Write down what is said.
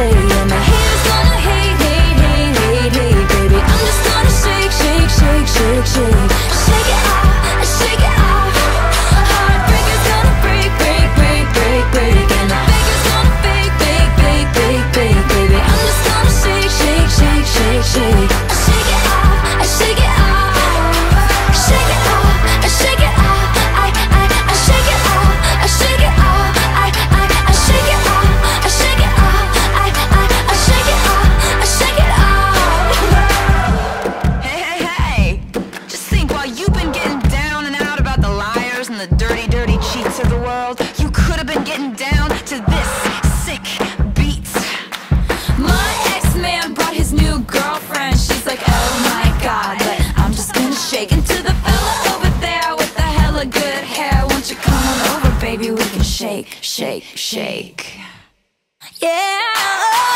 And the haters gonna hate, hate, hate, hate, hate. Baby, I'm just gonna shake, shake, shake, shake, shake. Shake it off, shake it off. Heartbreakers gonna break, break, break, break, break. And the fakers gonna fake, fake, fake, fake, fake. Baby, I'm just gonna shake, shake, shake, shake, shake. Shake it off, shake it off. Shake it off, shake it off. I shake it off, I shake it off. I shake it off, I shake it off. I shake it off, I shake it off. Hey, hey, hey! Just think, while you've been getting down and out about the liars and the dirty, dirty cheats of the world, you could have been getting down to this sick beat. My ex-man brought his new girlfriend. She's like, oh my god, but I'm just gonna shake into the fella over there with the hella good hair. Won't you come on over, baby? We can shake, shake, shake. Yeah.